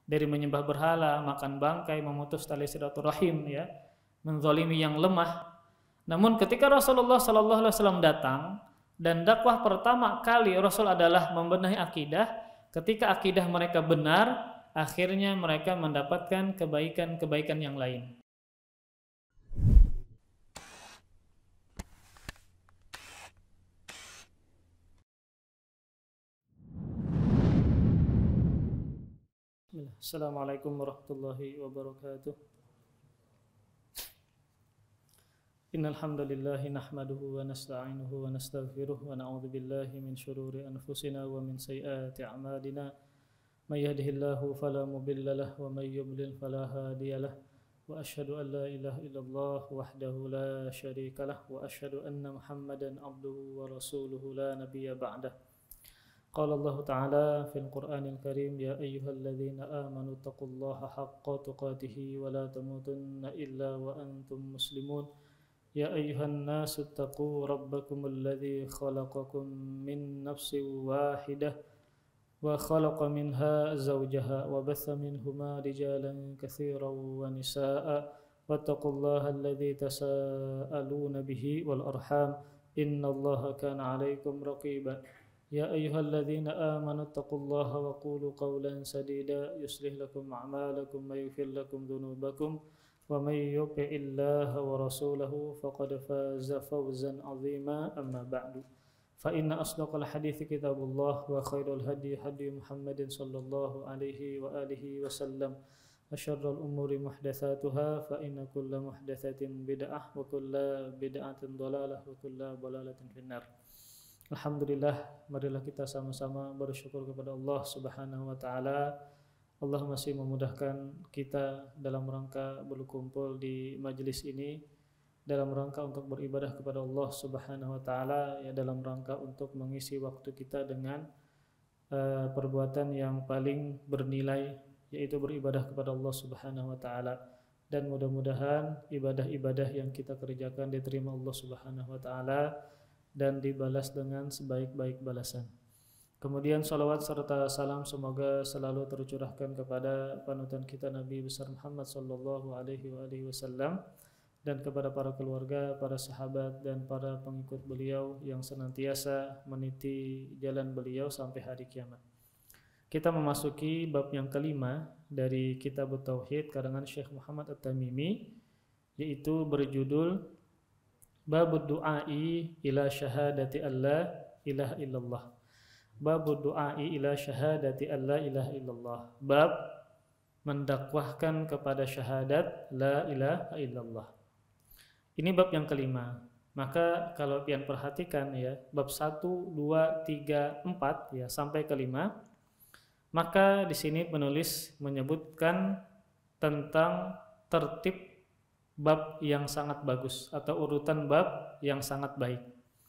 dari menyembah berhala, makan bangkai, memutus tali silaturahim, ya, menzalimi yang lemah. Namun ketika Rasulullah sallallahu alaihi wasallam datang dan dakwah pertama kali Rasul adalah membenahi akidah, ketika akidah mereka benar, akhirnya mereka mendapatkan kebaikan-kebaikan yang lain. Assalamualaikum warahmatullahi wabarakatuh. Innal hamdalillah nahmaduhu wa nasta'inuhu wa nastaghfiruh wa na'udzu billahi min shururi anfusina wa min sayyiati a'malina. May yahdihillahu fala mudilla lahu wa may yudlil fala hadiyalah. Wa asyhadu an la ilaha illallah wahdahu la syarika lah wa asyhadu anna Muhammadan abduhu wa rasuluhu la nabiyya ba'dah. قال الله تعالى في القرآن الكريم يا أيها الذين آمنوا اتقوا الله حق تقاته ولا تموتن إلا وأنتم مسلمون يا أيها الناس اتقوا ربكم الذي خلقكم من نفس واحدة وخلق منها زوجها وبث منهما رجالا كثيرا ونساء واتقوا الله الذي تساءلون به والأرحام إن الله كان عليكم رقيبا يا أيها الذين آمنوا اتقوا الله وقولوا قولا سديدا يصلح لكم أعمالكم ويغفر لكم ذنوبكم ومن يطع الله ورسوله فقد فاز فوزا عظيما أما بعد فإن أصدق الحديث كتاب الله وخير الهدي هدي محمد صلى الله عليه وآله وسلم وشر الأمور محدثاتها فإن كل محدثة بدعة وكل بدعة ضلالة وكل ضلالة في النار. Alhamdulillah, marilah kita sama-sama bersyukur kepada Allah Subhanahu wa taala. Allah masih memudahkan kita dalam rangka berkumpul di majelis ini dalam rangka untuk beribadah kepada Allah Subhanahu wa taala, ya, dalam rangka untuk mengisi waktu kita dengan perbuatan yang paling bernilai, yaitu beribadah kepada Allah Subhanahu wa taala. Dan mudah-mudahan ibadah-ibadah yang kita kerjakan diterima Allah Subhanahu wa taala dan dibalas dengan sebaik-baik balasan. Kemudian salawat serta salam semoga selalu tercurahkan kepada panutan kita Nabi besar Muhammad sallallahu alaihi wasallam dan kepada para keluarga, para sahabat dan para pengikut beliau yang senantiasa meniti jalan beliau sampai hari kiamat. Kita memasuki bab yang kelima dari Kitab Tauhid karangan Syekh Muhammad At-Tamimi, yaitu berjudul Babud du'ai ila syahadati alla ilaha illallah. Babud du'ai ila syahadati alla ilaha illallah. Bab mendakwahkan kepada syahadat la ilaha illallah. Ini bab yang kelima. Maka kalau pian perhatikan, ya, bab 1, 2, 3, 4, ya, sampai kelima, maka di sini penulis menyebutkan tentang tertib bab yang sangat bagus atau urutan bab yang sangat baik.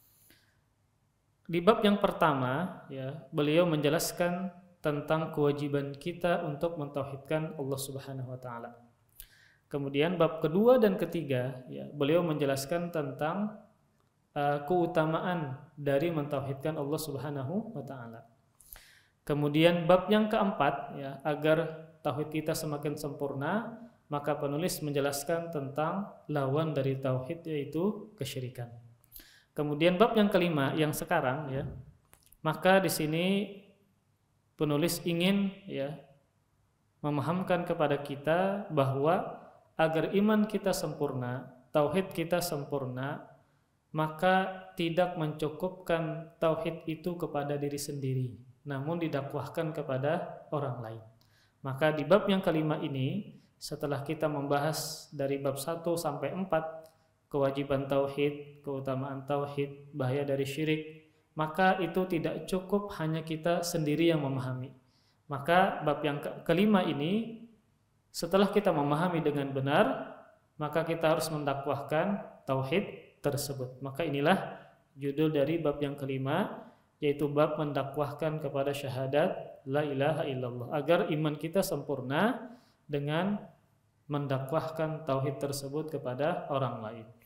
Di bab yang pertama, ya, beliau menjelaskan tentang kewajiban kita untuk mentauhidkan Allah Subhanahu wa taala. Kemudian bab kedua dan ketiga, ya, beliau menjelaskan tentang keutamaan dari mentauhidkan Allah Subhanahu wa taala. Kemudian bab yang keempat, ya, agar tauhid kita semakin sempurna, maka penulis menjelaskan tentang lawan dari tauhid, yaitu kesyirikan. Kemudian bab yang kelima yang sekarang, ya, maka di sini penulis ingin, ya, memahamkan kepada kita bahwa agar iman kita sempurna, tauhid kita sempurna, maka tidak mencukupkan tauhid itu kepada diri sendiri, namun didakwahkan kepada orang lain. Maka di bab yang kelima ini, setelah kita membahas dari bab 1 sampai 4 kewajiban tauhid, keutamaan tauhid, bahaya dari syirik, maka itu tidak cukup hanya kita sendiri yang memahami. Maka bab yang kelima ini, setelah kita memahami dengan benar, maka kita harus mendakwahkan tauhid tersebut. Maka inilah judul dari bab yang kelima, yaitu bab mendakwahkan kepada syahadat la ilaha illallah, agar iman kita sempurna dengan mendakwahkan tauhid tersebut kepada orang lain.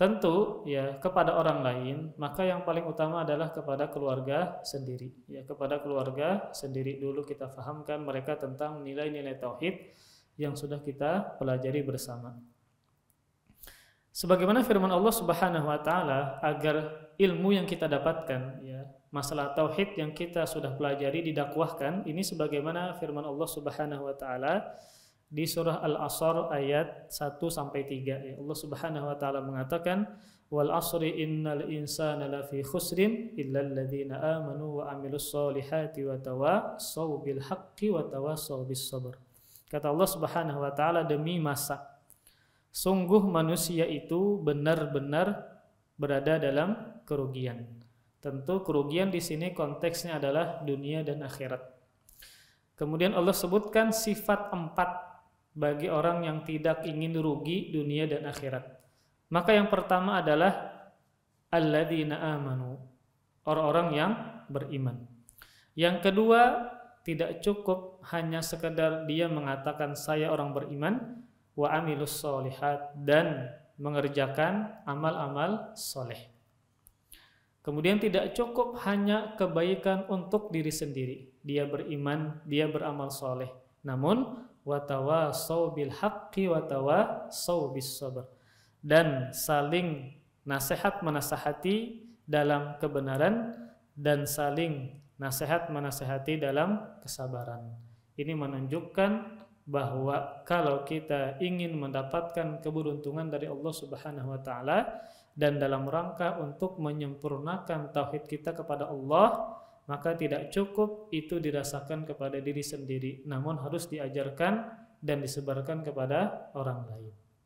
tentu ya kepada orang lain, maka yang paling utama adalah kepada keluarga sendiri. Ya, kepada keluarga sendiri dulu kita fahamkan mereka tentang nilai-nilai tauhid yang sudah kita pelajari bersama. Sebagaimana firman Allah Subhanahu wa taala, agar ilmu yang kita dapatkan ya, masalah tauhid yang kita sudah pelajari didakwahkan, ini sebagaimana firman Allah Subhanahu wa taala di surah Al-Asr ayat 1 sampai 3 ya. Allah Subhanahu wa taala mengatakan wal asri innal insana lafi khusrin illal ladzina amanu wa amilus solihati wa tawassaw bil haqqi wa tawassaw bis sabr. Kata Allah Subhanahu wa taala, demi masa sungguh manusia itu benar-benar berada dalam kerugian. Tentu kerugian di sini konteksnya adalah dunia dan akhirat. Kemudian Allah sebutkan sifat 4 bagi orang yang tidak ingin rugi dunia dan akhirat. Maka yang pertama adalah alladzina amanu, orang-orang yang beriman. Yang kedua, tidak cukup hanya sekedar dia mengatakan saya orang beriman, wa amilus solihat, dan mengerjakan amal-amal soleh. Kemudian tidak cukup hanya kebaikan untuk diri sendiri, dia beriman, dia beramal soleh, namun watawassaw bil haqqi watawassaw bis sabr, dan saling nasihat menasihati dalam kebenaran dan saling nasihat menasihati dalam kesabaran. Ini menunjukkan bahwa kalau kita ingin mendapatkan keberuntungan dari Allah Subhanahu wa taala dan dalam rangka untuk menyempurnakan tauhid kita kepada Allah, maka tidak cukup itu dirasakan kepada diri sendiri, namun harus diajarkan dan disebarkan kepada orang lain.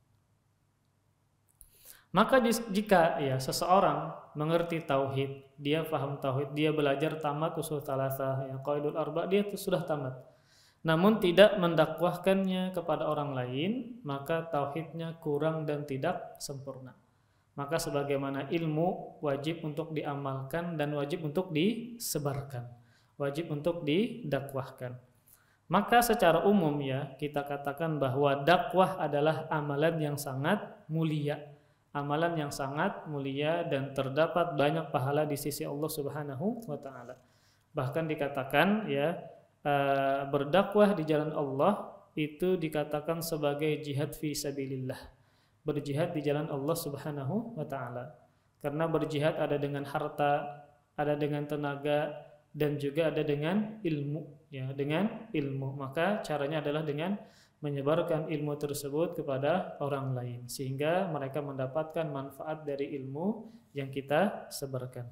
Maka jika ya seseorang mengerti tauhid, dia paham tauhid, dia belajar tamat usul tsalatsa, ya qaidul arba, dia itu sudah tamat, namun tidak mendakwahkannya kepada orang lain, maka tauhidnya kurang dan tidak sempurna. Maka sebagaimana ilmu wajib untuk diamalkan dan wajib untuk disebarkan, wajib untuk didakwahkan. Maka secara umum ya kita katakan bahwa dakwah adalah amalan yang sangat mulia, amalan yang sangat mulia dan terdapat banyak pahala di sisi Allah Subhanahu wa taala. Bahkan dikatakan ya berdakwah di jalan Allah itu dikatakan sebagai jihad fi sabilillah. Berjihad di jalan Allah Subhanahu wa taala. Karena berjihad ada dengan harta, ada dengan tenaga, dan juga ada dengan ilmu, ya, dengan ilmu. Maka caranya adalah dengan menyebarkan ilmu tersebut kepada orang lain sehingga mereka mendapatkan manfaat dari ilmu yang kita sebarkan.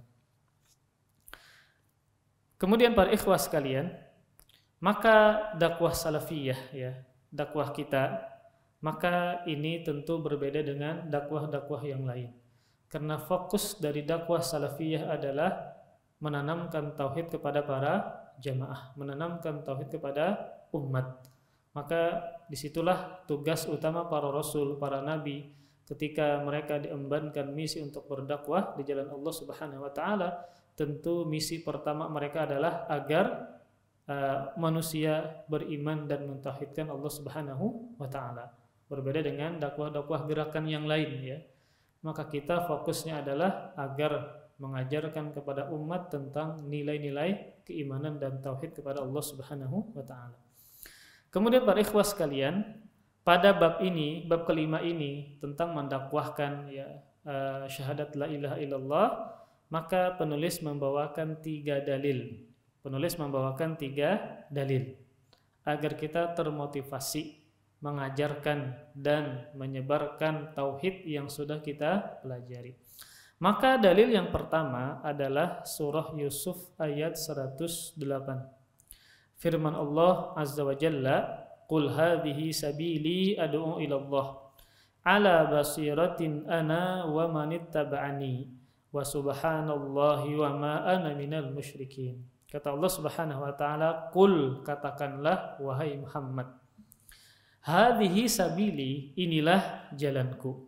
Kemudian para ikhwah sekalian, maka dakwah salafiyah ya, dakwah kita, maka ini tentu berbeda dengan dakwah-dakwah yang lain. Karena fokus dari dakwah salafiyah adalah menanamkan tauhid kepada para jamaah, menanamkan tauhid kepada umat. Maka disitulah tugas utama para rasul, para nabi, ketika mereka diembankan misi untuk berdakwah di jalan Allah Subhanahu wa taala. Tentu misi pertama mereka adalah agar manusia beriman dan mentauhidkan Allah Subhanahu wa taala. Berbeda dengan dakwah-dakwah gerakan yang lain ya. Maka kita fokusnya adalah agar mengajarkan kepada umat tentang nilai-nilai keimanan dan tauhid kepada Allah Subhanahu wa taala. Kemudian para ikhwah sekalian, pada bab ini, bab kelima ini tentang mendakwahkan ya syahadat la ilaha illallah, maka penulis membawakan 3 dalil. Penulis membawakan 3 dalil agar kita termotivasi mengajarkan dan menyebarkan tauhid yang sudah kita pelajari. Maka dalil yang pertama adalah surah Yusuf ayat 108. Firman Allah Azza wa Jalla, "Qul hadhihi sabili ad'u ila Allah ala basiratin ana wa manittaba'ani wa subhanallahi wa ma ana minal musyrikin." Kata Allah Subhanahu wa taala, "Qul," katakanlah wahai Muhammad, hadhihi sabili, inilah jalanku.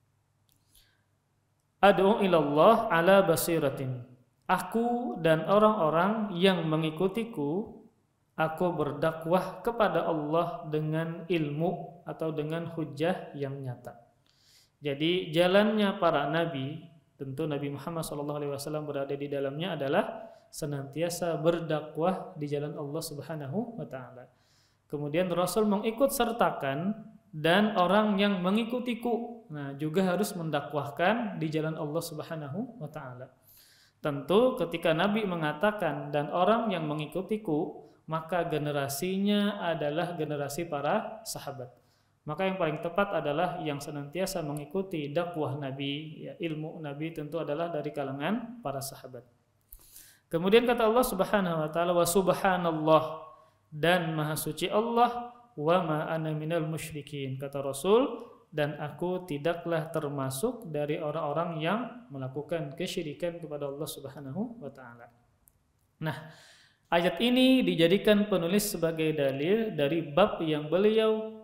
Ad'u ilallah ala basiratin, aku dan orang-orang yang mengikutiku, aku berdakwah kepada Allah dengan ilmu atau dengan hujjah yang nyata. Jadi jalannya para nabi, tentu Nabi Muhammad SAW berada di dalamnya adalah senantiasa berdakwah di jalan Allah Subhanahu wa taala. Kemudian Rasul mengikut sertakan dan orang yang mengikutiku, nah juga harus mendakwahkan di jalan Allah Subhanahu wa taala. Tentu ketika Nabi mengatakan dan orang yang mengikutiku, maka generasinya adalah generasi para sahabat. Maka yang paling tepat adalah yang senantiasa mengikuti dakwah Nabi, ya, ilmu Nabi tentu adalah dari kalangan para sahabat. Kemudian kata Allah Subhanahu wa taala, wa subhanallah, dan maha suci Allah, wa ma ana minal musyrikin, kata Rasul, dan aku tidaklah termasuk dari orang-orang yang melakukan kesyirikan kepada Allah Subhanahu wa taala. Nah, ayat ini dijadikan penulis sebagai dalil dari bab yang beliau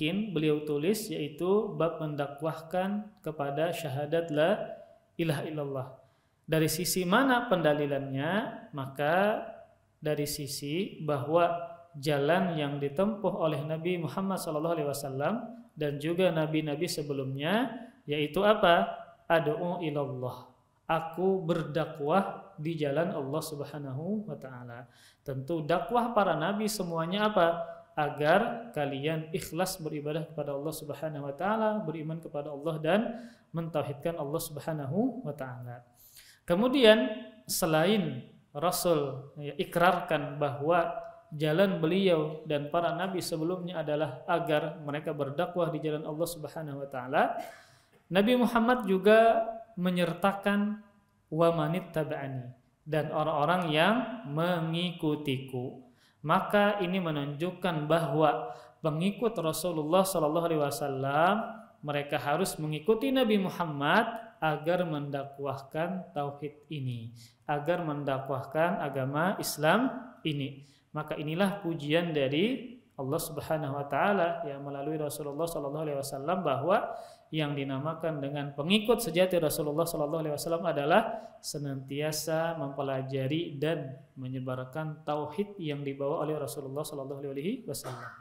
tulis, yaitu bab mendakwahkan kepada syahadat la ilaha illallah. Dari sisi mana pendalilannya? Maka dari sisi bahwa jalan yang ditempuh oleh Nabi Muhammad SAW dan juga nabi-nabi sebelumnya, yaitu apa? Ad'u ilallah, aku berdakwah di jalan Allah Subhanahu wa taala. Tentu dakwah para nabi semuanya apa? Agar kalian ikhlas beribadah kepada Allah Subhanahu wa taala, beriman kepada Allah dan mentauhidkan Allah Subhanahu wa taala. Kemudian selain Rasul ikrarkan bahwa jalan beliau dan para nabi sebelumnya adalah agar mereka berdakwah di jalan Allah Subhanahu wa taala, Nabi Muhammad juga menyertakan wa manittaba'ani, dan orang-orang yang mengikutiku. Maka ini menunjukkan bahwa pengikut Rasulullah SAW mereka harus mengikuti Nabi Muhammad agar mendakwahkan tauhid ini, agar mendakwahkan agama Islam ini. Maka inilah pujian dari Allah Subhanahu wa taala yang melalui Rasulullah sallallahu alaihi wasallam, bahwa yang dinamakan dengan pengikut sejati Rasulullah sallallahu alaihi wasallam adalah senantiasa mempelajari dan menyebarkan tauhid yang dibawa oleh Rasulullah sallallahu alaihi wasallam.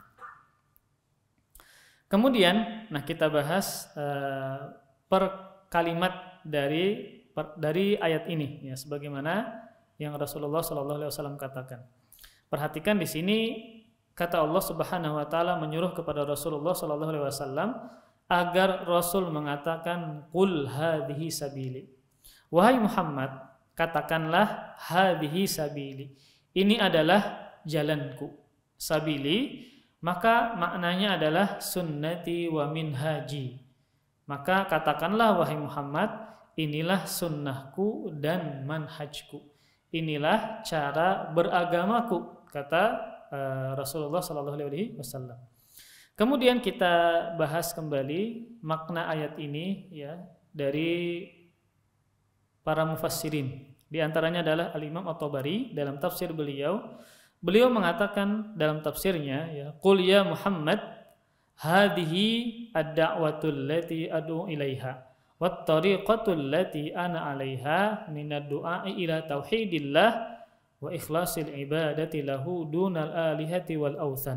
Kemudian, kita bahas per kalimat dari ayat ini, ya, sebagaimana yang Rasulullah sallallahu alaihi wasallam katakan. Perhatikan di sini kata Allah Subhanahu wa taala menyuruh kepada Rasulullah sallallahu alaihi wasallam agar Rasul mengatakan qul hadhihi sabili. Wahai Muhammad, katakanlah hadhihi sabili. Ini adalah jalanku. Sabili maka maknanya adalah sunnati wa minhaji. Maka katakanlah wahai Muhammad, inilah sunnahku dan manhajku. Inilah cara beragamaku, kata Rasulullah sallallahu alaihi wasallam. Kemudian kita bahas kembali makna ayat ini, ya, dari para mufassirin. Di antaranya adalah Al-Imam At-Tabari dalam tafsir beliau. Beliau mengatakan dalam tafsirnya, ya, qul ya Muhammad hadhihi ad-da'watul lati ad'u ilaiha wat tariqatul lati ana 'alaiha minad du'a'i ila tauhidillah wa ikhlasil ibadati lahu dunal alihati wal authan.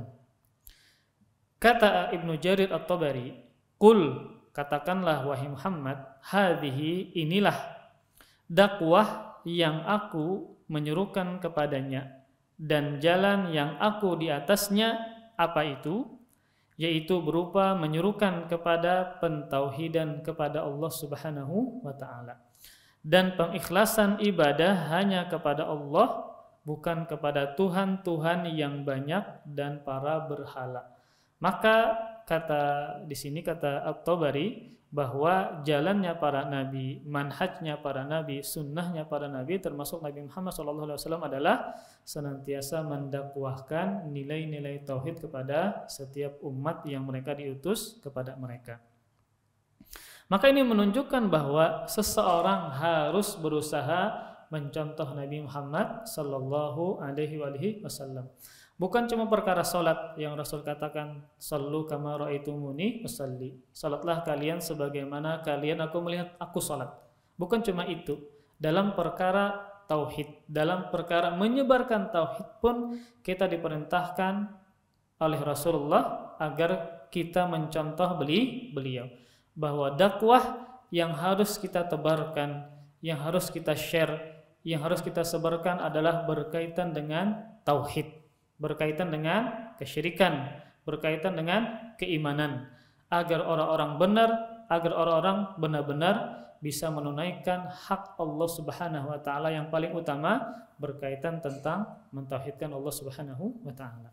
Kata Ibnu Jarir At-Tabari, qul, katakanlah wahai Muhammad, hadhihi, inilah dakwah yang aku menyerukan kepadanya dan jalan yang aku di atasnya. Apa itu? Yaitu berupa menyerukan kepada pentauhidan kepada Allah Subhanahu wa taala dan pengikhlasan ibadah hanya kepada Allah, bukan kepada Tuhan-Tuhan yang banyak dan para berhala. Maka di sini kata At-Tabari bahwa jalannya para nabi, manhajnya para nabi, sunnahnya para nabi termasuk Nabi Muhammad SAW adalah senantiasa mendakwahkan nilai-nilai tauhid kepada setiap umat yang mereka diutus kepada mereka. Maka ini menunjukkan bahwa seseorang harus berusaha mencontoh Nabi Muhammad sallallahu alaihi wasallam. Bukan cuma perkara salat yang Rasul katakan, sallu kama raaitumuni usalli. Salatlah kalian sebagaimana kalian aku melihat aku salat. Bukan cuma itu. Dalam perkara tauhid, dalam perkara menyebarkan tauhid pun kita diperintahkan oleh Rasulullah agar kita mencontoh beliau. bahwa dakwah yang harus kita tebarkan, yang harus kita share, yang harus kita sebarkan adalah berkaitan dengan tauhid, berkaitan dengan kesyirikan, berkaitan dengan keimanan, agar orang-orang benar, agar orang-orang benar-benar bisa menunaikan hak Allah Subhanahu wa taala yang paling utama berkaitan tentang mentauhidkan Allah Subhanahu wa taala.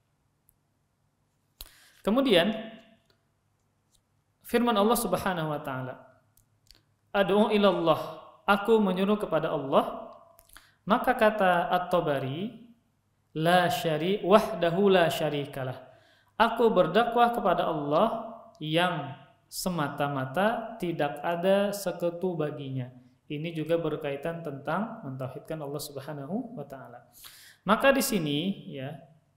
Kemudian firman Allah Subhanahu wa taala, ad'u ilallah, aku menyuruh kepada Allah. Maka kata At-Tabari, la syari wahdahu la syarikalah, aku berdakwah kepada Allah yang semata-mata tidak ada sekutu baginya. Ini juga berkaitan tentang mentauhidkan Allah Subhanahu wa taala. Maka di sini ya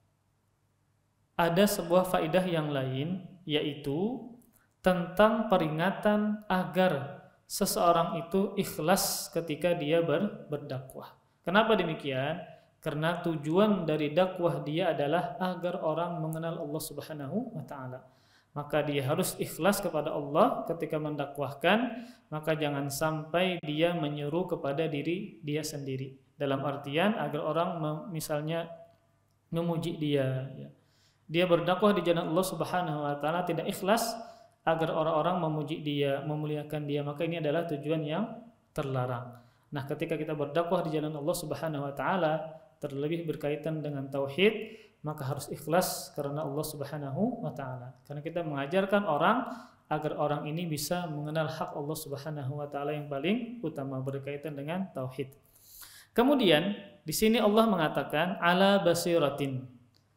ada sebuah faidah yang lain, yaitu tentang peringatan agar seseorang itu ikhlas ketika dia berdakwah. Kenapa demikian? Karena tujuan dari dakwah dia adalah agar orang mengenal Allah Subhanahu wa taala. Maka dia harus ikhlas kepada Allah ketika mendakwahkan, maka jangan sampai dia menyeru kepada diri dia sendiri. Dalam artian agar orang misalnya memuji dia, ya. Dia berdakwah di jalan Allah Subhanahu wa taala tidak ikhlas agar orang-orang memuji dia, memuliakan dia, maka ini adalah tujuan yang terlarang. Nah, ketika kita berdakwah di jalan Allah Subhanahu wa taala, terlebih berkaitan dengan tauhid, maka harus ikhlas karena Allah Subhanahu wa taala. Karena kita mengajarkan orang agar orang ini bisa mengenal hak Allah Subhanahu wa taala yang paling utama berkaitan dengan tauhid. Kemudian di sini Allah mengatakan ala basiratin.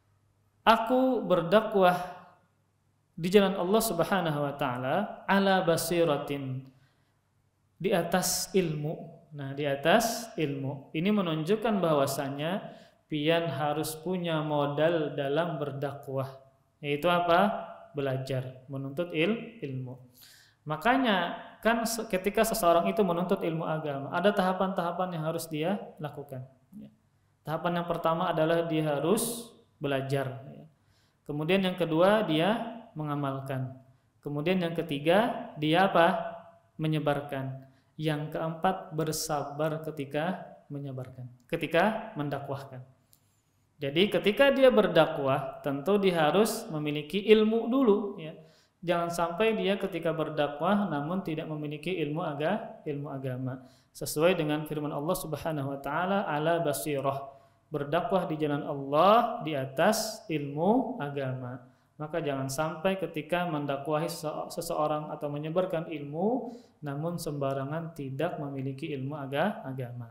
Aku berdakwah di jalan Allah Subhanahu wa taala ala basiratin, di atas ilmu. Nah, di atas ilmu. Ini menunjukkan bahwasanya pian harus punya modal dalam berdakwah. Yaitu apa? Belajar, menuntut ilmu. Makanya kan ketika seseorang itu menuntut ilmu agama, ada tahapan-tahapan yang harus dia lakukan. Tahapan yang pertama adalah dia harus belajar. Kemudian yang kedua dia mengamalkan. Kemudian yang ketiga dia apa? Menyebarkan. Yang keempat bersabar ketika menyebarkan, ketika mendakwahkan. Jadi ketika dia berdakwah tentu dia harus memiliki ilmu dulu, ya. Jangan sampai dia ketika berdakwah namun tidak memiliki ilmu agama. Sesuai dengan firman Allah Subhanahu wa taala ala basirah, berdakwah di jalan Allah di atas ilmu agama. Maka jangan sampai ketika mendakwahi seseorang atau menyebarkan ilmu namun sembarangan tidak memiliki ilmu agama.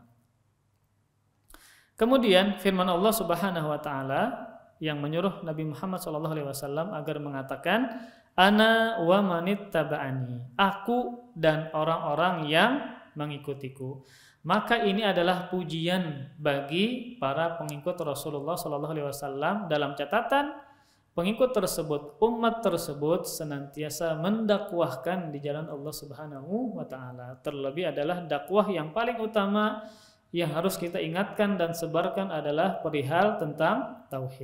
Kemudian firman Allah Subhanahu wa taala yang menyuruh Nabi Muhammad SAW agar mengatakan ana wa manittaba'ani, aku dan orang-orang yang mengikutiku. Maka ini adalah pujian bagi para pengikut Rasulullah SAW. Dalam catatan, pengikut tersebut, umat tersebut senantiasa mendakwahkan di jalan Allah Subhanahu wa taala. Terlebih adalah dakwah yang paling utama yang harus kita ingatkan dan sebarkan adalah perihal tentang tauhid.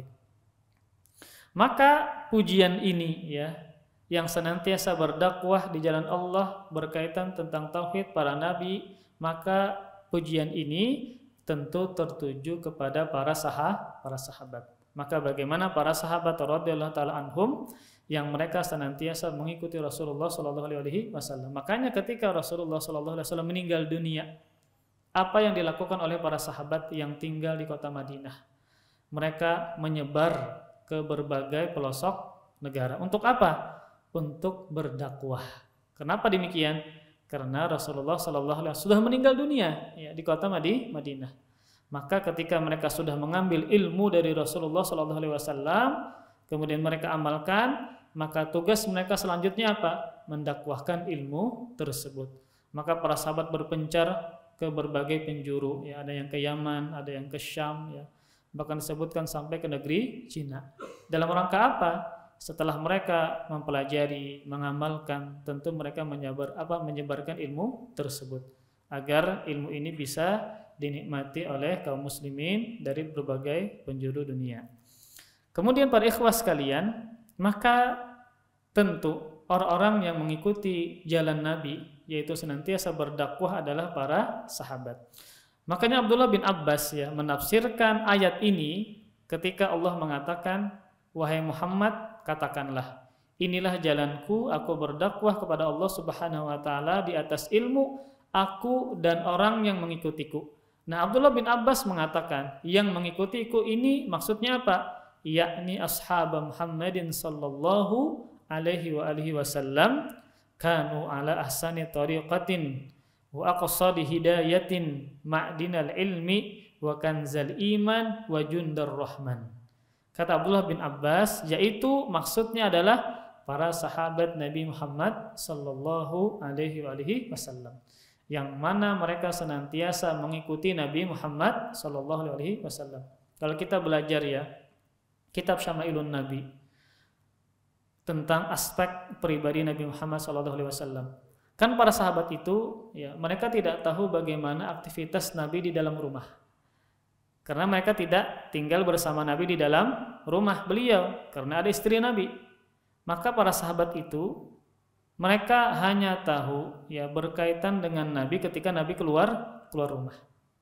Maka pujian ini ya, yang senantiasa berdakwah di jalan Allah berkaitan tentang tauhid para nabi, maka pujian ini tentu tertuju kepada para sahabat. Maka bagaimana para sahabat radhiyallahu taala anhum yang mereka senantiasa mengikuti Rasulullah sallallahu alaihi wasallam. Makanya ketika Rasulullah sallallahu alaihi wasallam meninggal dunia, apa yang dilakukan oleh para sahabat yang tinggal di kota Madinah? Mereka menyebar ke berbagai pelosok negara. Untuk apa? Untuk berdakwah. Kenapa demikian? Karena Rasulullah sallallahu alaihi wasallam sudah meninggal dunia ya, di kota Madinah. Maka ketika mereka sudah mengambil ilmu dari Rasulullah SAW, kemudian mereka amalkan, maka tugas mereka selanjutnya apa? Mendakwahkan ilmu tersebut. Maka para sahabat berpencar ke berbagai penjuru, ya, ada yang ke Yaman, ada yang ke Syam, ya, bahkan disebutkan sampai ke negeri Cina. Dalam rangka apa? Setelah mereka mempelajari, mengamalkan, tentu mereka menyebarkan ilmu tersebut agar ilmu ini bisa dinikmati oleh kaum muslimin dari berbagai penjuru dunia. Kemudian para ikhwah sekalian, maka tentu orang-orang yang mengikuti jalan Nabi, yaitu senantiasa berdakwah adalah para sahabat. Makanya Abdullah bin Abbas ya menafsirkan ayat ini ketika Allah mengatakan, wahai Muhammad, katakanlah, inilah jalanku, aku berdakwah kepada Allah Subhanahu wa taala di atas ilmu, aku dan orang yang mengikutiku. Nah, Abdullah bin Abbas mengatakan, yang mengikutiku ini maksudnya apa? Yakni ashab Muhammadin sallallahu alaihi wa alihi wasallam kanu ala ahsani tariqatin wa aqsadi hidayatin ma'dinal ilmi wa kanzal iman wa jundar rahman. Kata Abdullah bin Abbas, yaitu maksudnya adalah para sahabat Nabi Muhammad sallallahu alaihi wa alihi wasallam, yang mana mereka senantiasa mengikuti Nabi Muhammad sallallahu alaihi wasallam. Kalau kita belajar ya kitab Syama'ilun Nabi tentang aspek pribadi Nabi Muhammad SAW. Kan para sahabat itu, ya, mereka tidak tahu bagaimana aktivitas Nabi di dalam rumah. Karena mereka tidak tinggal bersama Nabi di dalam rumah beliau, karena ada istri Nabi. Maka para sahabat itu, mereka hanya tahu ya berkaitan dengan Nabi ketika Nabi keluar rumah.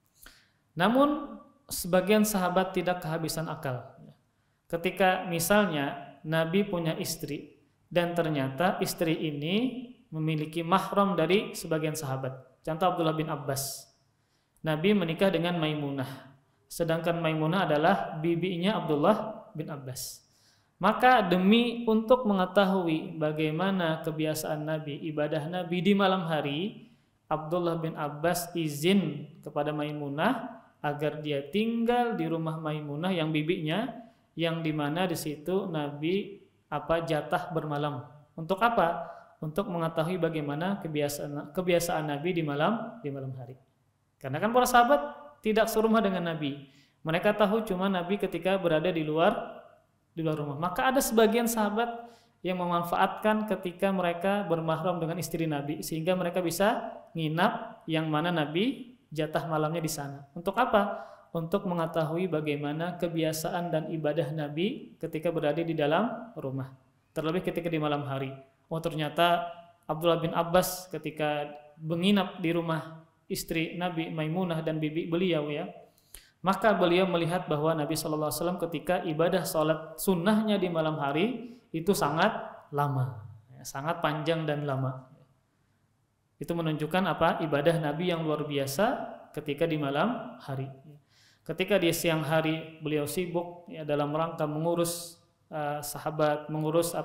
Namun sebagian sahabat tidak kehabisan akal. Ketika misalnya Nabi punya istri dan ternyata istri ini memiliki mahram dari sebagian sahabat. Contoh Abdullah bin Abbas. Nabi menikah dengan Maimunah, sedangkan Maimunah adalah bibinya Abdullah bin Abbas. Maka demi untuk mengetahui bagaimana kebiasaan Nabi, ibadah Nabi di malam hari, Abdullah bin Abbas izin kepada Maimunah agar dia tinggal di rumah Maimunah yang bibinya, yang dimana di situ Nabi jatah bermalam. Untuk apa? Untuk mengetahui bagaimana kebiasaan Nabi di malam hari. Karena kan para sahabat tidak serumah dengan Nabi. Mereka tahu cuma Nabi ketika berada di luar rumah. Maka ada sebagian sahabat yang memanfaatkan ketika mereka bermahram dengan istri Nabi sehingga mereka bisa nginap yang mana Nabi jatah malamnya di sana. Untuk apa? Untuk mengetahui bagaimana kebiasaan dan ibadah Nabi ketika berada di dalam rumah, terlebih ketika di malam hari. Oh, ternyata Abdullah bin Abbas ketika menginap di rumah istri Nabi Maimunah dan bibi beliau ya, maka beliau melihat bahwa Nabi SAW ketika ibadah sholat sunnahnya di malam hari itu sangat lama, sangat panjang dan lama. Itu menunjukkan apa? Ibadah Nabi yang luar biasa ketika di malam hari. Ketika di siang hari beliau sibuk ya, dalam rangka mengurus sahabat, mengurus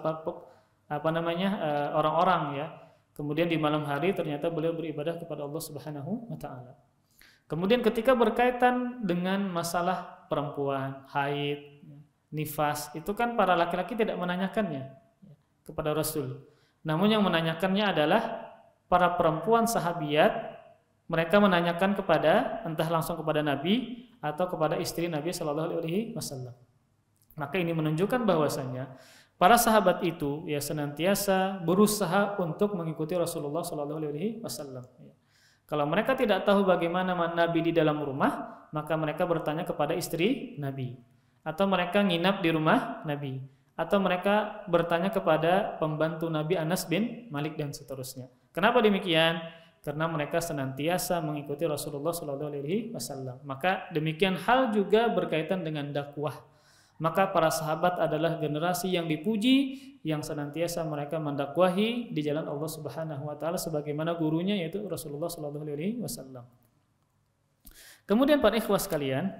orang-orang ya. Kemudian di malam hari ternyata beliau beribadah kepada Allah Subhanahu wa taala. Kemudian ketika berkaitan dengan masalah perempuan, haid, nifas, itu kan para laki-laki tidak menanyakannya kepada Rasul. Namun yang menanyakannya adalah para perempuan sahabiat. Mereka menanyakan kepada entah langsung kepada Nabi atau kepada istri Nabi Shallallahu Alaihi Wasallam. Maka ini menunjukkan bahwasanya para sahabat itu ya senantiasa berusaha untuk mengikuti Rasulullah Shallallahu Alaihi Wasallam. Kalau mereka tidak tahu bagaimana Nabi di dalam rumah, maka mereka bertanya kepada istri Nabi, atau mereka nginap di rumah Nabi, atau mereka bertanya kepada pembantu Nabi Anas bin Malik dan seterusnya. Kenapa demikian? Karena mereka senantiasa mengikuti Rasulullah SAW. Maka demikian hal juga berkaitan dengan dakwah. Maka para sahabat adalah generasi yang dipuji, yang senantiasa mereka mendakwahi di jalan Allah Subhanahu Wa Taala sebagaimana gurunya yaitu Rasulullah SAW. Kemudian para ikhwah sekalian,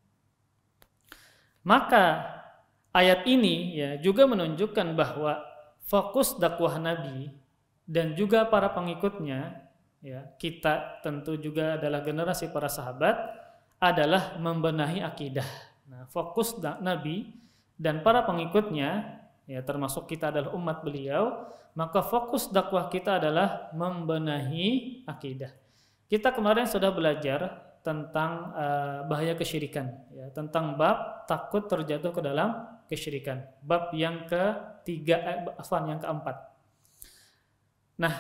maka ayat ini ya juga menunjukkan bahwa fokus dakwah Nabi dan juga para pengikutnya, ya, kita tentu juga adalah generasi para sahabat, adalah membenahi akidah. Nah, fokus Nabi dan para pengikutnya, ya termasuk kita adalah umat beliau, maka fokus dakwah kita adalah membenahi akidah. Kita kemarin sudah belajar tentang bahaya kesyirikan, ya, tentang bab takut terjatuh ke dalam kesyirikan, bab yang yang keempat. Nah,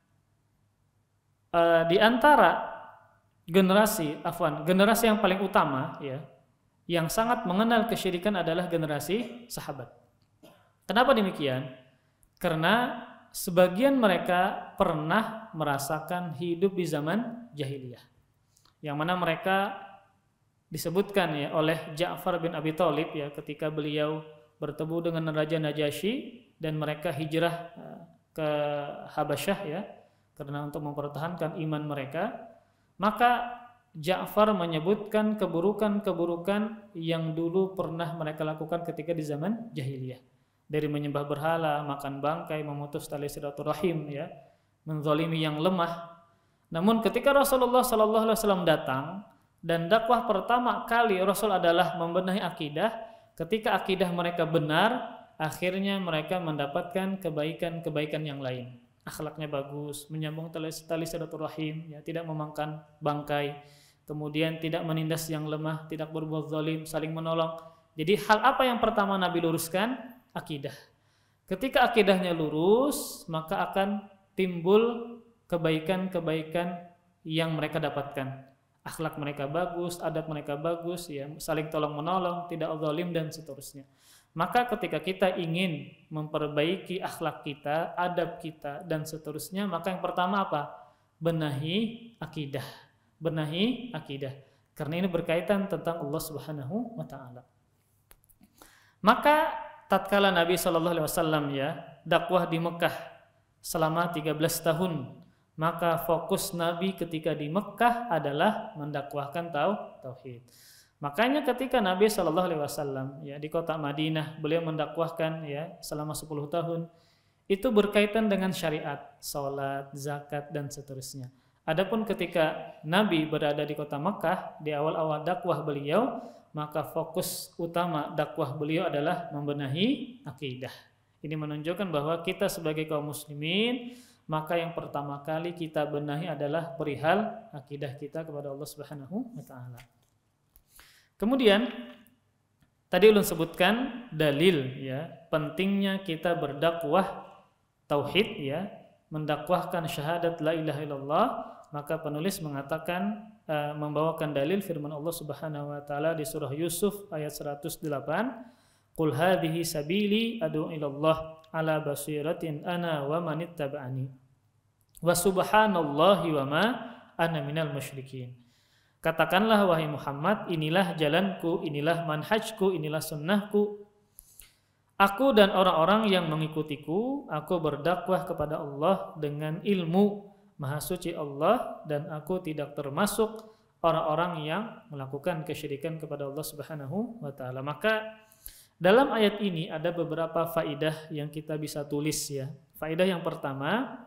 di antara generasi yang paling utama ya yang sangat mengenal kesyirikan adalah generasi sahabat. Kenapa demikian? Karena sebagian mereka pernah merasakan hidup di zaman jahiliyah, yang mana mereka disebutkan ya oleh Ja'far bin Abi Thalib ya, ketika beliau bertemu dengan Raja Najasyi dan mereka hijrah ke Habasyah ya, karena untuk mempertahankan iman mereka, maka Ja'far menyebutkan keburukan-keburukan yang dulu pernah mereka lakukan ketika di zaman jahiliyah, dari menyembah berhala, makan bangkai, memutus tali silaturahim ya, menzalimi yang lemah. Namun ketika Rasulullah SAW datang dan dakwah pertama kali Rasul adalah membenahi akidah, ketika akidah mereka benar, akhirnya mereka mendapatkan kebaikan-kebaikan yang lain. Akhlaknya bagus, menyambung tali silaturahim, ya, tidak memakan bangkai, kemudian tidak menindas yang lemah, tidak berbuat zalim, saling menolong. Jadi hal apa yang pertama Nabi luruskan? Akidah. Ketika akidahnya lurus, maka akan timbul kebaikan-kebaikan yang mereka dapatkan. Akhlak mereka bagus, adab mereka bagus, ya, saling tolong menolong, tidak zalim dan seterusnya. Maka ketika kita ingin memperbaiki akhlak kita, adab kita dan seterusnya, maka yang pertama apa? Benahi akidah. Benahi akidah. Karena ini berkaitan tentang Allah Subhanahu wa taala. Maka tatkala Nabi sallallahu alaihi wasallam ya dakwah di Mekah selama 13 tahun, maka fokus Nabi ketika di Mekah adalah mendakwahkan tauhid. Makanya ketika Nabi sallallahu alaihi wasallam ya di kota Madinah, beliau mendakwahkan ya selama 10 tahun, itu berkaitan dengan syariat, salat, zakat dan seterusnya. Adapun ketika Nabi berada di kota Mekah di awal-awal dakwah beliau, maka fokus utama dakwah beliau adalah membenahi akidah. Ini menunjukkan bahwa kita sebagai kaum muslimin, maka yang pertama kali kita benahi adalah perihal akidah kita kepada Allah Subhanahu wa taala. Kemudian tadi ulun sebutkan dalil ya, pentingnya kita berdakwah tauhid ya, mendakwahkan syahadat la ilaha illallah. Maka penulis mengatakan membawakan dalil firman Allah Subhanahu wa taala di surah Yusuf ayat 108, "Qul hadhihi sabili ad'u ilallah ala basiratin ana wa manittaba'ani wa subhanallahi wa ma ana minal musyrikin." Katakanlah wahai Muhammad, inilah jalanku, inilah manhajku, inilah sunnahku. Aku dan orang-orang yang mengikutiku, aku berdakwah kepada Allah dengan ilmu Maha suci Allah, dan aku tidak termasuk orang-orang yang melakukan kesyirikan kepada Allah Subhanahu wa taala. Maka dalam ayat ini ada beberapa faidah yang kita bisa tulis ya. Faidah yang pertama,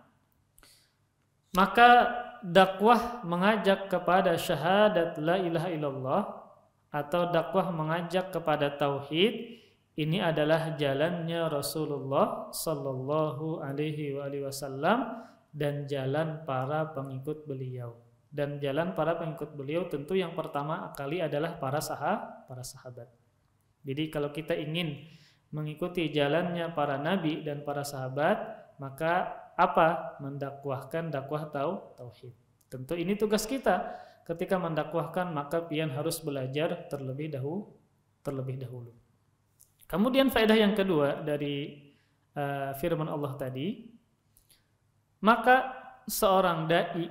maka dakwah mengajak kepada syahadat la ilaha illallah atau dakwah mengajak kepada tauhid, ini adalah jalannya Rasulullah sallallahu alaihi wasallam dan jalan para pengikut beliau. Dan jalan para pengikut beliau tentu yang pertama kali adalah para sahabat. Jadi kalau kita ingin mengikuti jalannya para nabi dan para sahabat, maka apa? Mendakwahkan dakwah tauhid. Tentu ini tugas kita. Ketika mendakwahkan, maka pian harus belajar terlebih dahulu. Kemudian faedah yang kedua dari firman Allah tadi, maka seorang dai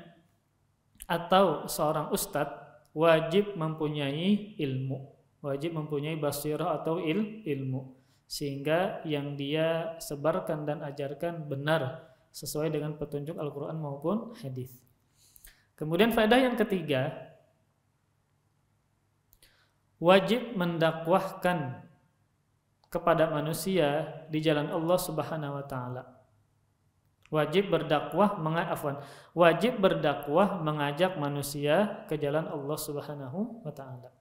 atau seorang ustadz wajib mempunyai ilmu, wajib mempunyai basirah atau ilmu, sehingga yang dia sebarkan dan ajarkan benar sesuai dengan petunjuk Al-Quran maupun hadis. Kemudian faedah yang ketiga, wajib mendakwahkan kepada manusia di jalan Allah Subhanahu wa taala. Wajib berdakwah mengajak manusia ke jalan Allah Subhanahu wa taala.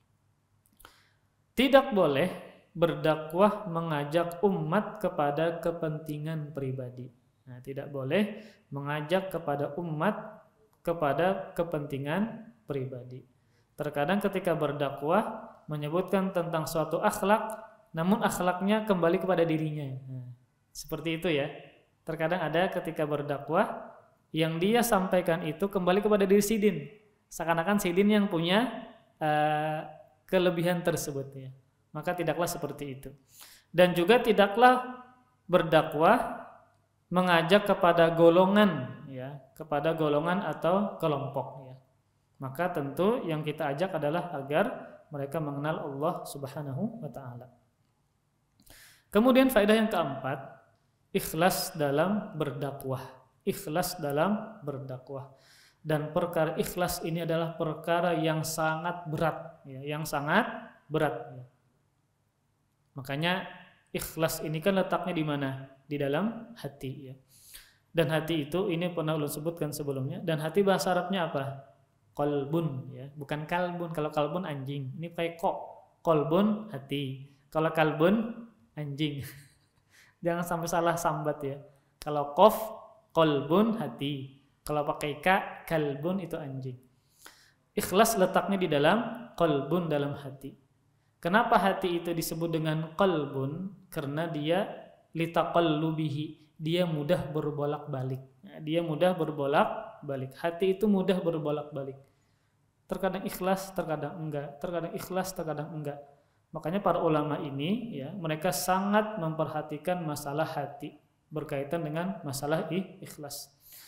Tidak boleh berdakwah mengajak umat kepada kepentingan pribadi. Nah, tidak boleh mengajak kepada umat kepada kepentingan pribadi. Terkadang ketika berdakwah menyebutkan tentang suatu akhlak, namun akhlaknya kembali kepada dirinya. Nah, seperti itu ya. Terkadang ada ketika berdakwah yang dia sampaikan itu kembali kepada diri sidin, seakan-akan sidin yang punya kelebihan tersebut ya. Maka tidaklah seperti itu. Dan juga tidaklah berdakwah mengajak kepada golongan ya, kepada golongan atau kelompok ya. Maka tentu yang kita ajak adalah agar mereka mengenal Allah Subhanahu wa taala. Kemudian faedah yang keempat, ikhlas dalam berdakwah. Ikhlas dalam berdakwah. Dan perkara ikhlas ini adalah perkara yang sangat berat ya, yang sangat berat ya. Makanya ikhlas ini kan letaknya di mana? Di dalam hati ya. Dan hati itu ini pernah ulun sebutkan sebelumnya, dan hati bahasa Arabnya apa? Qalbun ya, bukan kalbun. Kalau kalbun anjing, ini pakai kok. Qalbun hati. Kalau kalbun anjing. Jangan sampai salah sambat ya. Kalau qaf qalbun hati. Kalau pakai ka kalbun itu anjing. Ikhlas letaknya di dalam qalbun, dalam hati. Kenapa hati itu disebut dengan qalbun? Karena dia litaqallubihi, dia mudah berbolak-balik. Dia mudah berbolak-balik. Hati itu mudah berbolak-balik. Terkadang ikhlas, terkadang enggak. Terkadang ikhlas, terkadang enggak. Makanya para ulama ini ya, mereka sangat memperhatikan masalah hati berkaitan dengan masalah ikhlas.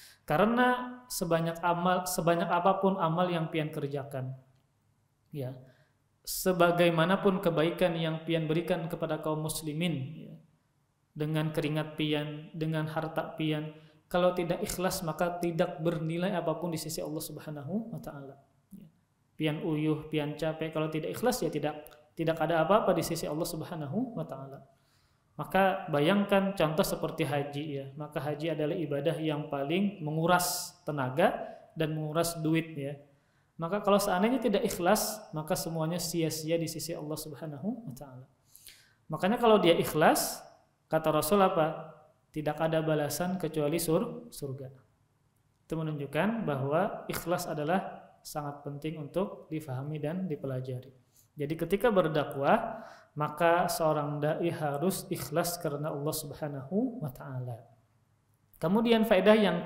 Karena sebanyak apapun amal yang pian kerjakan, ya, sebagaimanapun kebaikan yang pian berikan kepada kaum muslimin, ya, dengan keringat pian, dengan harta pian, kalau tidak ikhlas maka tidak bernilai apapun di sisi Allah Subhanahu wa taala. Ya. Pian uyuh, pian capek, kalau tidak ikhlas ya tidak ada apa-apa di sisi Allah Subhanahu wa taala. Maka bayangkan contoh seperti haji ya. Maka haji adalah ibadah yang paling menguras tenaga dan menguras duit ya. Maka kalau seandainya tidak ikhlas, maka semuanya sia-sia di sisi Allah Subhanahu wa taala. Makanya kalau dia ikhlas, kata Rasul apa? Tidak ada balasan kecuali surga. Itu menunjukkan bahwa ikhlas adalah sangat penting untuk difahami dan dipelajari. Jadi ketika berdakwah, maka seorang dai harus ikhlas karena Allah Subhanahu wa taala. Kemudian faedah yang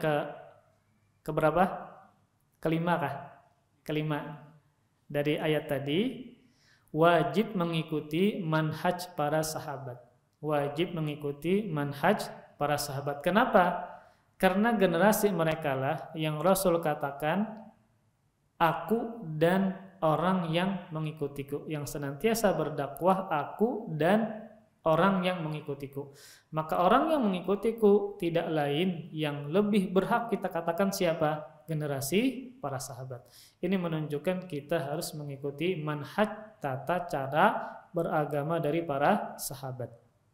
keberapa? Kelima kah? Kelima dari ayat tadi, wajib mengikuti manhaj para sahabat. Wajib mengikuti manhaj para sahabat. Kenapa? Karena generasi mereka lah yang Rasul katakan, aku dan orang yang mengikutiku, yang senantiasa berdakwah aku dan orang yang mengikutiku. Maka orang yang mengikutiku tidak lain yang lebih berhak kita katakan siapa? Generasi para sahabat. Ini menunjukkan kita harus mengikuti manhaj, tata cara beragama dari para sahabat.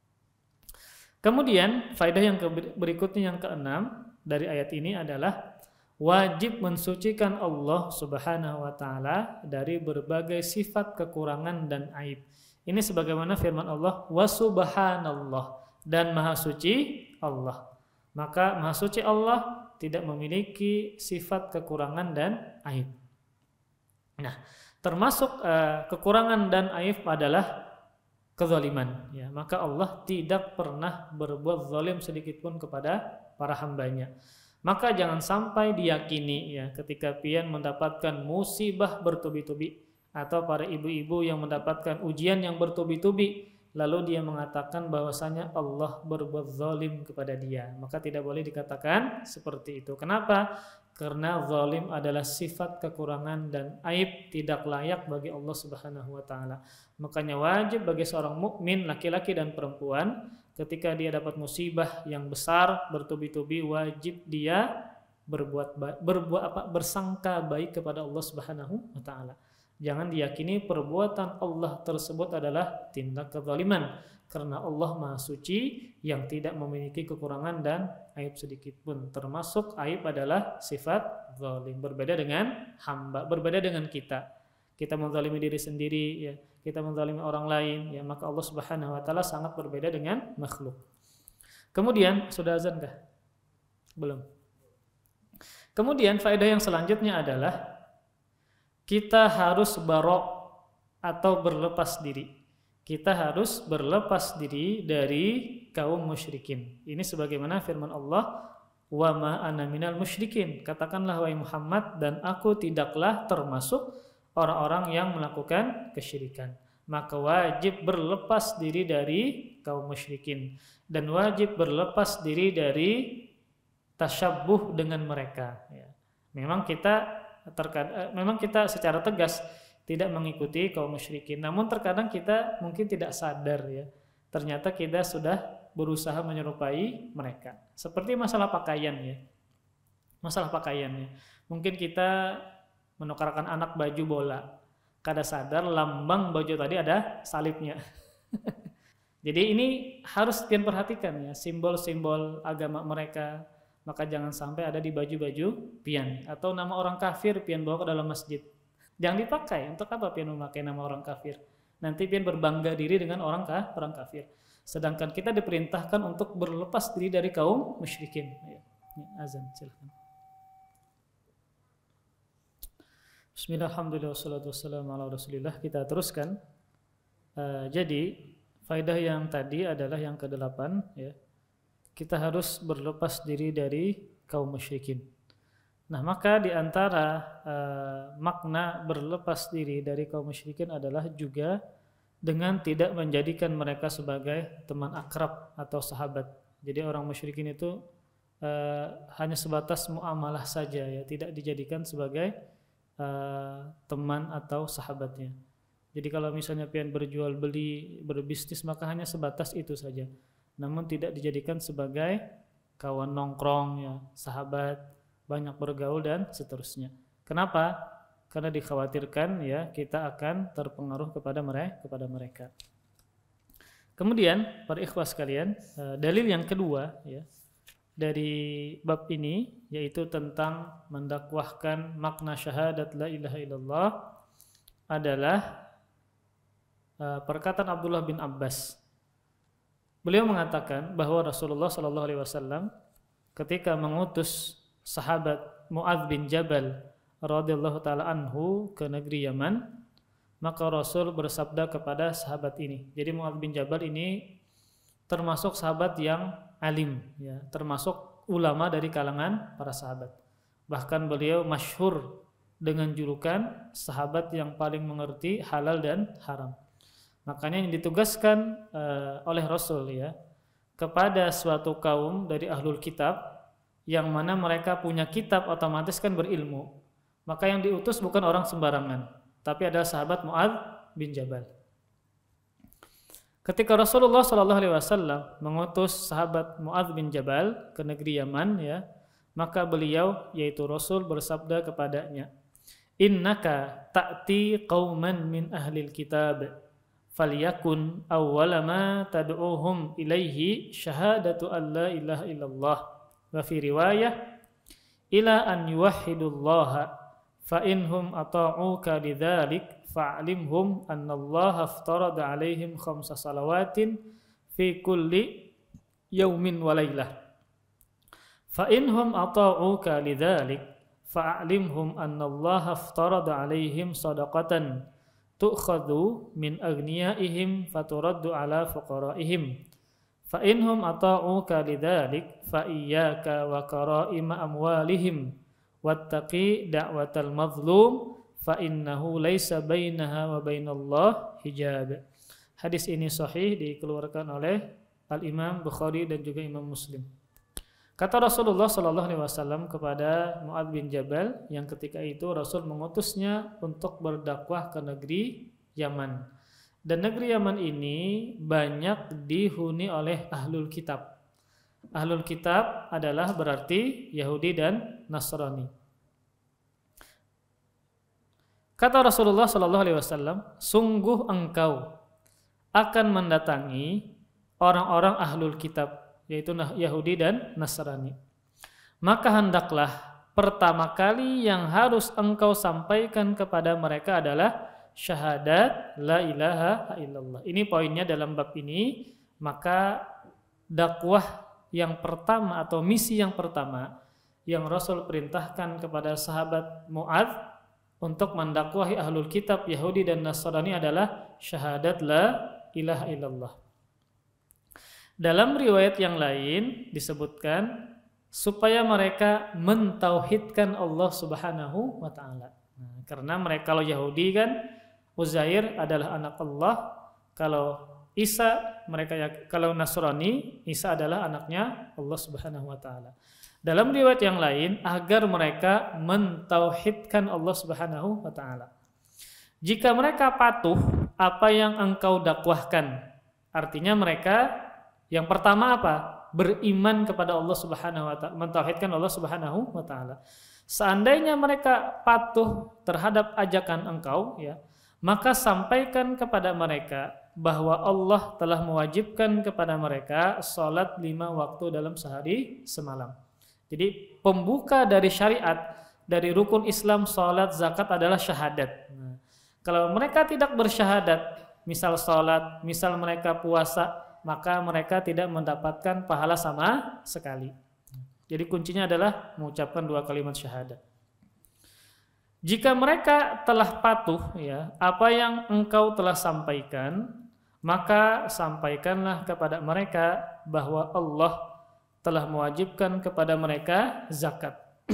Kemudian faedah yang berikutnya yang keenam dari ayat ini adalah wajib mensucikan Allah Subhanahu wa taala dari berbagai sifat kekurangan dan aib. Ini sebagaimana firman Allah, wa subhanallah, dan maha suci Allah. Maka maha suci Allah tidak memiliki sifat kekurangan dan aib. Nah, termasuk kekurangan dan aib adalah kezaliman ya. Maka Allah tidak pernah berbuat zalim sedikit pun kepada para hambanya. Maka jangan sampai diyakini ya, ketika pian mendapatkan musibah bertubi-tubi atau para ibu-ibu yang mendapatkan ujian yang bertubi-tubi, lalu dia mengatakan bahwasanya Allah berbuat zalim kepada dia. Maka tidak boleh dikatakan seperti itu. Kenapa? Karena zalim adalah sifat kekurangan dan aib tidak layak bagi Allah Subhanahu wa taala. Makanya wajib bagi seorang mukmin laki-laki dan perempuan, ketika dia dapat musibah yang besar bertubi-tubi, wajib dia bersangka baik kepada Allah Subhanahu wa taala. Jangan diyakini perbuatan Allah tersebut adalah tindak kezaliman, karena Allah Maha Suci yang tidak memiliki kekurangan dan aib sedikit pun. Termasuk aib adalah sifat zalim. Berbeda dengan hamba, berbeda dengan kita. Kita menzalimi diri sendiri ya, kita menzalimi orang lain ya, maka Allah Subhanahu wa taala sangat berbeda dengan makhluk. Kemudian sudah azan kah? Belum. Kemudian faedah yang selanjutnya adalah kita harus barok atau berlepas diri. Kita harus berlepas diri dari kaum musyrikin. Ini sebagaimana firman Allah, wa ma ana minal musyrikin. Katakanlah wahai Muhammad, dan aku tidaklah termasuk orang-orang yang melakukan kesyirikan. Maka wajib berlepas diri dari kaum musyrikin dan wajib berlepas diri dari tasyabbuh dengan mereka. Ya. Memang kita secara tegas tidak mengikuti kaum musyrikin, namun terkadang kita mungkin tidak sadar ya. Ternyata kita sudah berusaha menyerupai mereka. Seperti masalah pakaian ya. Masalah pakaian ya. Mungkin kita menukarkan anak baju bola. Kada sadar lambang baju tadi ada salibnya. Jadi ini harus kalian perhatikan ya, simbol-simbol agama mereka. Maka jangan sampai ada di baju-baju pian atau nama orang kafir pian bawa ke dalam masjid. Jangan dipakai. Untuk apa pian memakai nama orang kafir? Nanti pian berbangga diri dengan orang kafir. Sedangkan kita diperintahkan untuk berlepas diri dari kaum musyrikin. Ya. Azan, silakan. Bismillahirrahmanirrahim. Wassalatu wassalamu ala Rasulillah. Kita teruskan. Jadi faedah yang tadi adalah yang ke-8 ya. Kita harus berlepas diri dari kaum musyrikin. Nah, maka di antara makna berlepas diri dari kaum musyrikin adalah juga dengan tidak menjadikan mereka sebagai teman akrab atau sahabat. Jadi orang musyrikin itu hanya sebatas muamalah saja ya, tidak dijadikan sebagai teman atau sahabatnya. Jadi kalau misalnya pian berjual beli, berbisnis, maka hanya sebatas itu saja. Namun tidak dijadikan sebagai kawan nongkrong ya, sahabat, banyak bergaul dan seterusnya. Kenapa? Karena dikhawatirkan ya kita akan terpengaruh kepada mereka. Kemudian para ikhwas sekalian, dalil yang kedua ya dari bab ini yaitu tentang mendakwahkan makna syahadat la ilaha illallah adalah perkataan Abdullah bin Abbas. Beliau mengatakan bahwa Rasulullah sallallahu alaihi wasallam ketika mengutus sahabat Muadz bin Jabal radhiyallahu taala anhu ke negeri Yaman, maka Rasul bersabda kepada sahabat ini. Jadi Muadz bin Jabal ini termasuk sahabat yang alim ya, termasuk ulama dari kalangan para sahabat. Bahkan beliau masyhur dengan julukan sahabat yang paling mengerti halal dan haram. Makanya yang ditugaskan oleh Rasul ya kepada suatu kaum dari ahlul kitab yang mana mereka punya kitab, otomatis kan berilmu. Maka yang diutus bukan orang sembarangan, tapi adalah sahabat Muadz bin Jabal. Ketika Rasulullah SAW mengutus sahabat Muadz bin Jabal ke negeri Yaman, ya, maka beliau, yaitu Rasul, bersabda kepadanya, "Innaka ta'ti qauman min ahlil kitab, falyakun awwala ma tad'uhum ilaihi syahadatu an la ilaha illallah, wa fi riwayah ila an yuwahhidullaha. Fa inhum ata'uka lidzalik fa'limhum annallaha aftarada 'alaihim khamsa salawatin fi kulli yaumin wa lailah. Fa inhum ata'uka lidzalik fa'limhum annallaha aftarada 'alaihim shadaqatan tu'khadhu min aghniyaihim faturaddu 'ala fuqaraihim. Fa inhum ata'uka lidzalik fa iyyaka wa qara'ima amwalihim wattaqi da'watal mazlum fa innahu laisa bainaha wa bainallah hijab." Hadis ini sahih, dikeluarkan oleh Al-Imam Bukhari dan juga Imam Muslim. Kata Rasulullah SAW kepada Muadz bin Jabal yang ketika itu Rasul mengutusnya untuk berdakwah ke negeri Yaman. Dan negeri Yaman ini banyak dihuni oleh ahlul kitab. Ahlul kitab adalah berarti Yahudi dan Nasrani. Kata Rasulullah SAW, "Sungguh engkau akan mendatangi orang-orang ahlul kitab, yaitu Yahudi dan Nasrani. Maka hendaklah pertama kali yang harus engkau sampaikan kepada mereka adalah syahadat la ilaha illallah." Ini poinnya dalam bab ini. Maka dakwah yang pertama atau misi yang pertama yang Rasul perintahkan kepada sahabat Muadz untuk mendakwahi ahlul kitab Yahudi dan Nasrani adalah syahadat la ilaha illallah. Dalam riwayat yang lain disebutkan supaya mereka mentauhidkan Allah Subhanahu wa taala. Karena mereka, kalau Yahudi kan Uzair adalah anak Allah, kalau Isa, mereka kalau Nasrani, Isa adalah anaknya Allah Subhanahu wa taala. Dalam riwayat yang lain, agar mereka mentauhidkan Allah Subhanahu wa taala. Jika mereka patuh apa yang engkau dakwahkan, artinya mereka yang pertama apa? Beriman kepada Allah Subhanahu wa taala, mentauhidkan Allah Subhanahu wa taala. Seandainya mereka patuh terhadap ajakan engkau, ya, maka sampaikan kepada mereka bahwa Allah telah mewajibkan kepada mereka sholat 5 waktu dalam sehari semalam. Jadi pembuka dari syariat, dari rukun Islam, sholat, zakat adalah syahadat. Nah, kalau mereka tidak bersyahadat, misal sholat, misal mereka puasa, maka mereka tidak mendapatkan pahala sama sekali. Jadi kuncinya adalah mengucapkan 2 kalimat syahadat. Jika mereka telah patuh, ya, apa yang engkau telah sampaikan, maka sampaikanlah kepada mereka bahwa Allah telah mewajibkan kepada mereka zakat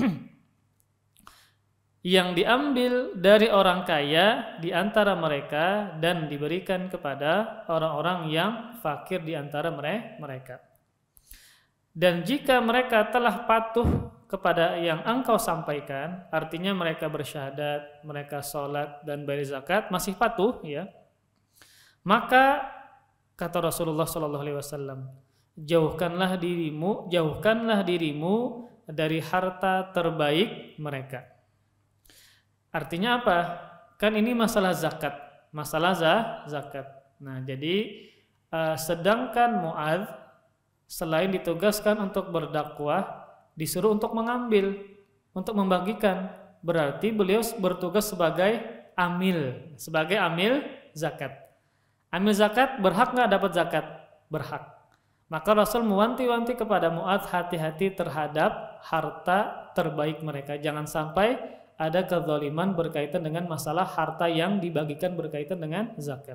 yang diambil dari orang kaya di antara mereka dan diberikan kepada orang-orang yang fakir di antara mereka. Dan jika mereka telah patuh kepada yang engkau sampaikan, artinya mereka bersyahadat, mereka sholat dan bayar zakat, masih patuh, ya, maka kata Rasulullah SAW, jauhkanlah dirimu dari harta terbaik mereka. Artinya apa? Kan ini masalah zakat, zakat. Nah, jadi sedangkan Mu'adz selain ditugaskan untuk berdakwah, disuruh untuk mengambil, untuk membagikan. Berarti beliau bertugas sebagai amil zakat. Amil zakat berhak nggak dapat zakat? Berhak. Maka Rasul mewanti-wanti kepada Mu'adz, hati-hati terhadap harta terbaik mereka. Jangan sampai ada kezaliman berkaitan dengan masalah harta yang dibagikan berkaitan dengan zakat.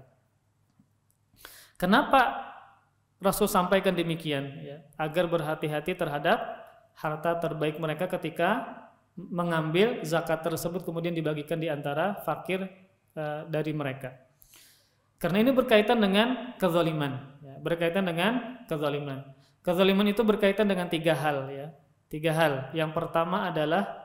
Kenapa Rasul sampaikan demikian? Ya, agar berhati-hati terhadap harta terbaik mereka ketika mengambil zakat tersebut kemudian dibagikan di antara fakir dari mereka. Karena ini berkaitan dengan kezaliman, ya, berkaitan dengan kezaliman. Kezaliman itu berkaitan dengan 3 hal, ya. 3 hal. Yang pertama adalah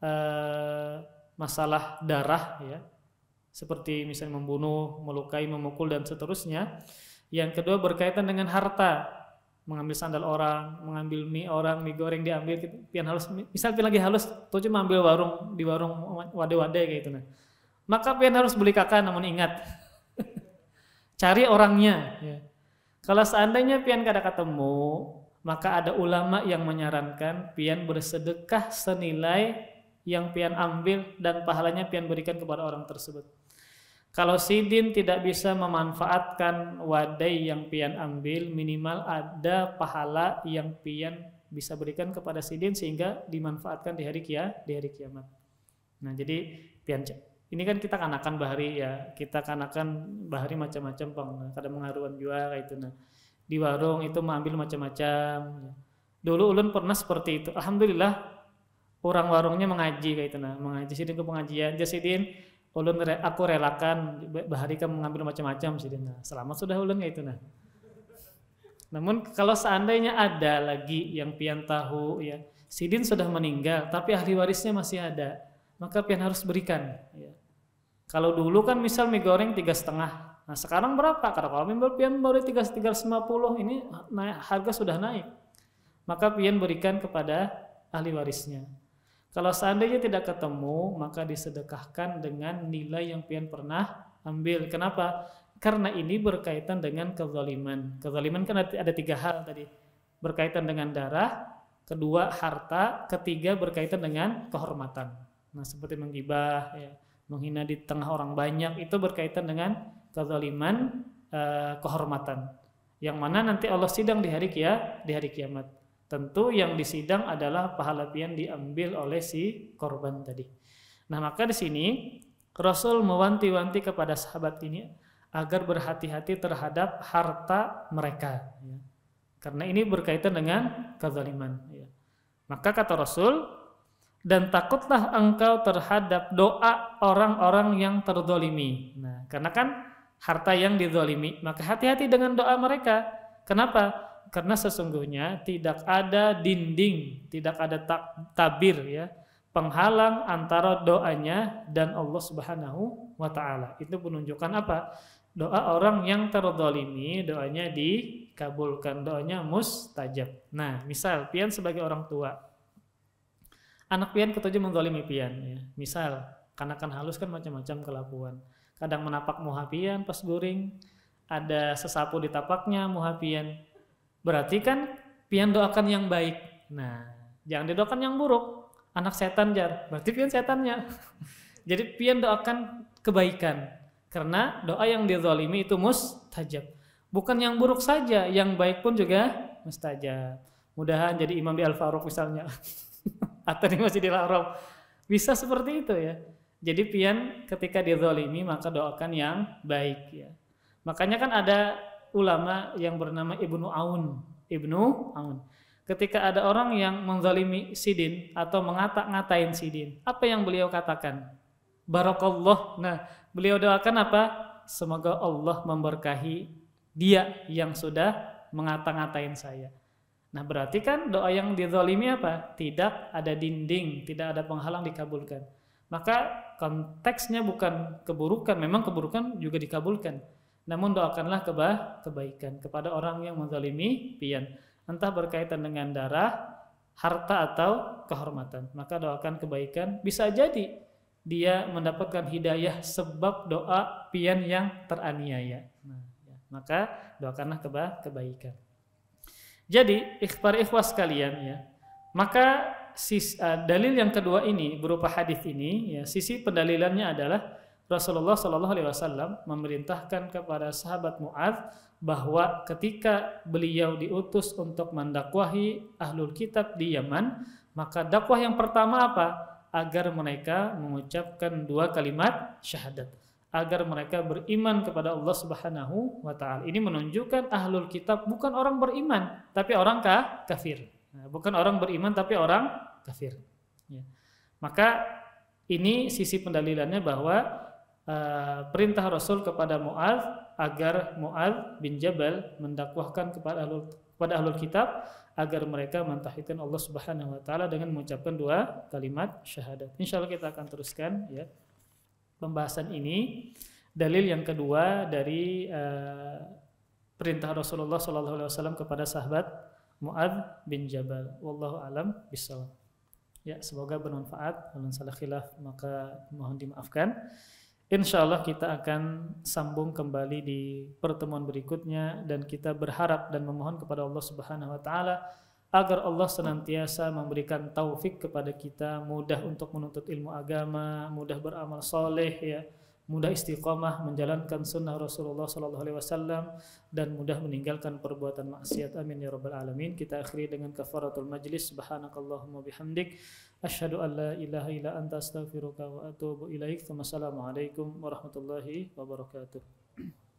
masalah darah, ya, seperti misalnya membunuh, melukai, memukul dan seterusnya. Yang kedua berkaitan dengan harta, mengambil sandal orang, mengambil mie orang, mie goreng diambil, pian halus, misal pian lagi halus, tuh cuma ambil di warung wade-wade kayak gitu, nah. Maka pian harus beli kakak, namun ingat cari orangnya, ya. Kalau seandainya pian kada ketemu, maka ada ulama yang menyarankan pian bersedekah senilai yang pian ambil dan pahalanya pian berikan kepada orang tersebut. Kalau sidin tidak bisa memanfaatkan wadai yang pian ambil, minimal ada pahala yang pian bisa berikan kepada sidin sehingga dimanfaatkan di hari kiamat. Nah, jadi pian ini kan kita kanakan bahari, ya, kita kanakan bahari macam-macam pang, kadang mengaruan juga kayak itu. Nah, di warung itu mengambil macam-macam. Ya. Dulu ulun pernah seperti itu. Alhamdulillah orang warungnya mengaji kayak itu, nah, mengaji sidin ke pengajian, jasidin ulun aku relakan bahari kan mengambil macam-macam sidin. Nah, selamat sudah ulun kayak itu, nah. Namun kalau seandainya ada lagi yang pian tahu, ya, sidin sudah meninggal tapi ahli warisnya masih ada, maka pian harus berikan, ya. Kalau dulu kan misal mie goreng 3,5, nah sekarang berapa? Kalau pian baru 350, ini harga sudah naik, maka pian berikan kepada ahli warisnya. Kalau seandainya tidak ketemu, maka disedekahkan dengan nilai yang pian pernah ambil. Kenapa? Karena ini berkaitan dengan kezaliman. Kezaliman kan ada 3 hal tadi, berkaitan dengan darah, kedua harta, ketiga berkaitan dengan kehormatan. Nah, seperti menggibah, ya, menghina di tengah orang banyak, itu berkaitan dengan kezaliman, kehormatan. Yang mana nanti Allah sidang di hari kiamat. Tentu yang disidang adalah pahala pian diambil oleh si korban tadi. Nah, maka di sini Rasul mewanti-wanti kepada sahabat ini agar berhati-hati terhadap harta mereka, ya. Karena ini berkaitan dengan kezaliman, ya. Maka kata Rasul, dan takutlah engkau terhadap doa orang-orang yang terdolimi. Nah, karena kan harta yang dizalimi, maka hati-hati dengan doa mereka. Kenapa? Karena sesungguhnya tidak ada dinding, tidak ada tabir ya, penghalang antara doanya dan Allah Subhanahu wa taala. Itu menunjukkan apa? Doa orang yang terzalimi doanya dikabulkan, doanya mustajab. Nah, misal pian sebagai orang tua, anak pian ketujuh menzalimi pian ya. Misal kanakan halus kan macam-macam kelakuan. Kadang menapak muha pian pas guring, ada sesapu di tapaknya muha pian. Berarti kan pian doakan yang baik. Nah, jangan didoakan yang buruk. Anak setan jar, berarti pian setannya. Jadi pian doakan kebaikan. Karena doa yang dizalimi itu mustajab. Bukan yang buruk saja, yang baik pun juga mustajab. Mudahan jadi imam di Al-Faruq misalnya. Atau di Masjidil Haram. Bisa seperti itu ya. Jadi pian ketika dizalimi maka doakan yang baik ya. Makanya kan ada ulama yang bernama Ibnu Aun. Ketika ada orang yang menzalimi sidin atau ngata-ngatain sidin, apa yang beliau katakan? Barakallah. Nah, beliau doakan apa? Semoga Allah memberkahi dia yang sudah mengata-ngatain saya. Nah, berarti kan doa yang dizalimi apa? Tidak ada dinding, tidak ada penghalang dikabulkan. Maka konteksnya bukan keburukan, memang keburukan juga dikabulkan. Namun doakanlah kebaikan kepada orang yang menzalimi pian, entah berkaitan dengan darah, harta atau kehormatan. Maka doakan kebaikan, bisa jadi dia mendapatkan hidayah sebab doa pian yang teraniaya. Nah, ya. Maka doakanlah kebaikan. Jadi ikhwas sekalian ya. Maka dalil yang kedua ini berupa hadis ini ya, sisi pendalilannya adalah Rasulullah Shallallahu Alaihi Wasallam memerintahkan kepada sahabat Mu'adz bahwa ketika beliau diutus untuk mendakwahi ahlul kitab di Yaman, maka dakwah yang pertama apa? Agar mereka mengucapkan 2 kalimat syahadat, agar mereka beriman kepada Allah Subhanahu wa taala. Ini menunjukkan ahlul kitab bukan orang beriman, tapi orang kafir. Nah, bukan orang beriman tapi orang kafir. Ya. Maka ini sisi pendalilannya bahwa perintah Rasul kepada Mu'adz agar Mu'adz bin Jabal mendakwahkan kepada ahlul kitab agar mereka mentauhidkan Allah Subhanahu wa taala dengan mengucapkan 2 kalimat syahadat. Insyaallah kita akan teruskan ya pembahasan ini. Dalil yang kedua dari perintah Rasulullah sallallahu alaihi wasallam kepada sahabat Mu'adz bin Jabal. Wallahu alam bishawab. Ya, semoga bermanfaat. Kalau salah khilaf maka mohon dimaafkan. Insyaallah kita akan sambung kembali di pertemuan berikutnya dan kita berharap dan memohon kepada Allah Subhanahu wa taala agar Allah senantiasa memberikan taufik kepada kita, mudah untuk menuntut ilmu agama, mudah beramal soleh ya, mudah istiqamah menjalankan sunnah Rasulullah sallallahu alaihi wasallam dan mudah meninggalkan perbuatan maksiat. Amin ya rabbal alamin. Kita akhiri dengan kafaratul majlis. Subhanakallahumma bihamdik asyhadu an la ilaha illa anta astaghfiruka wa atubu ilaik. Wassalamualaikum warahmatullahi wabarakatuh.